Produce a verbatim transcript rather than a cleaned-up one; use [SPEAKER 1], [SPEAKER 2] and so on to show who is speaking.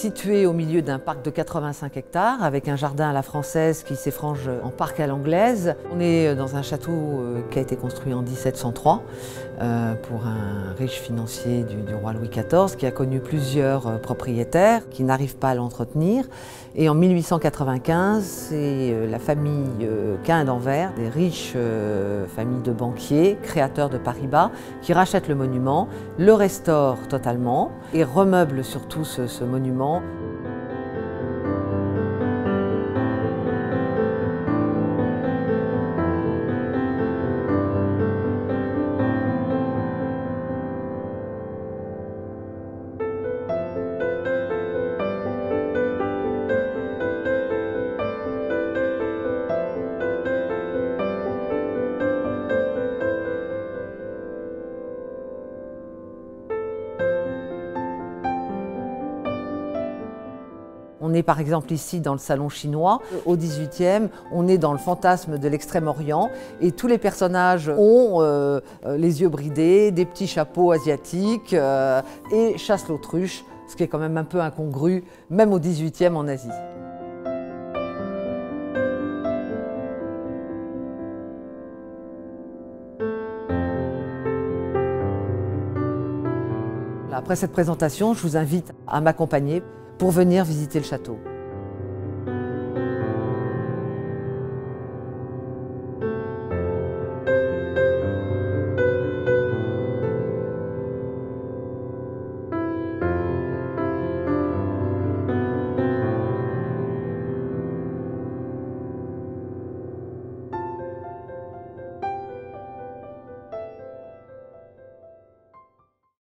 [SPEAKER 1] situé au milieu d'un parc de quatre-vingt-cinq hectares avec un jardin à la française qui s'effrange en parc à l'anglaise. On est dans un château qui a été construit en mille sept cent trois euh, pour un riche financier du, du roi Louis quatorze qui a connu plusieurs propriétaires qui n'arrivent pas à l'entretenir. Et en mille huit cent quatre-vingt-quinze, c'est la famille Quint d'Anvers, des riches euh, familles de banquiers, créateurs de Paribas, qui rachètent le monument, le restaurent totalement et remeublent surtout ce, ce monument. On est par exemple ici dans le salon chinois. Au dix-huitième, on est dans le fantasme de l'Extrême-Orient et tous les personnages ont euh, les yeux bridés, des petits chapeaux asiatiques euh, et chassent l'autruche, ce qui est quand même un peu incongru, même au dix-huitième en Asie. Après cette présentation, je vous invite à m'accompagner pour venir visiter le château.